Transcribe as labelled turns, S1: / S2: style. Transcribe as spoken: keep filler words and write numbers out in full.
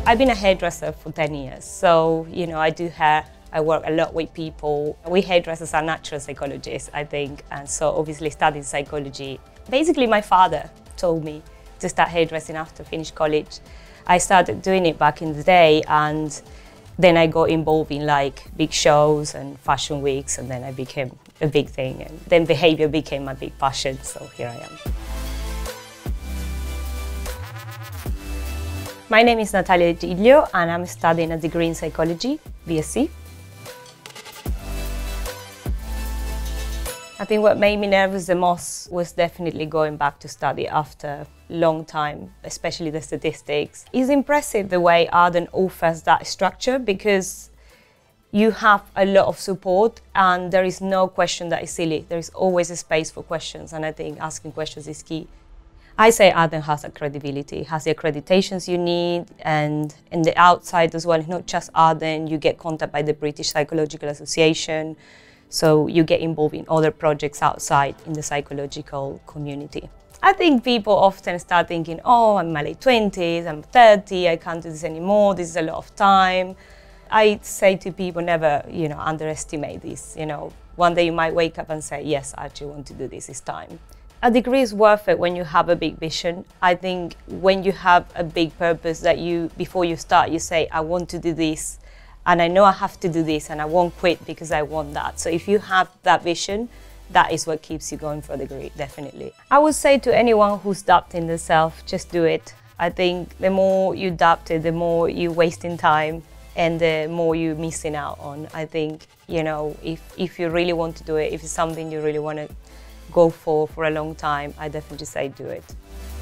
S1: I've been a hairdresser for ten years, so you know I do hair. I work a lot with people. We hairdressers are natural psychologists, I think, and so obviously studying psychology. Basically, my father told me to start hairdressing after finish college. I started doing it back in the day, and then I got involved in like big shows and fashion weeks, and then I became a big thing, and then behavior became my big passion, so here I am. My name is Natalia, and I'm studying a degree in psychology, B S c. I think what made me nervous the most was definitely going back to study after a long time, especially the statistics. It's impressive the way Arden offers that structure, because you have a lot of support and there is no question that is silly. There is always a space for questions, and I think asking questions is key. I say Arden has a credibility, has the accreditations you need, and in the outside as well, not just Arden, you get contact by the British Psychological Association, so you get involved in other projects outside in the psychological community. I think people often start thinking, oh, I'm in my late twenties, I'm thirty, I can't do this anymore, this is a lot of time. I say to people, never, you know, underestimate this. You know, one day you might wake up and say, yes, I actually want to do this, it's time. A degree is worth it when you have a big vision. I think when you have a big purpose that you, before you start, you say, I want to do this, and I know I have to do this, and I won't quit because I want that. So if you have that vision, that is what keeps you going for a degree, definitely. I would say to anyone who's doubting themselves, just do it. I think the more you doubt it, the more you're wasting time and the more you're missing out on. I think, you know, if, if you really want to do it, if it's something you really want to go for for a long time, I definitely say do it.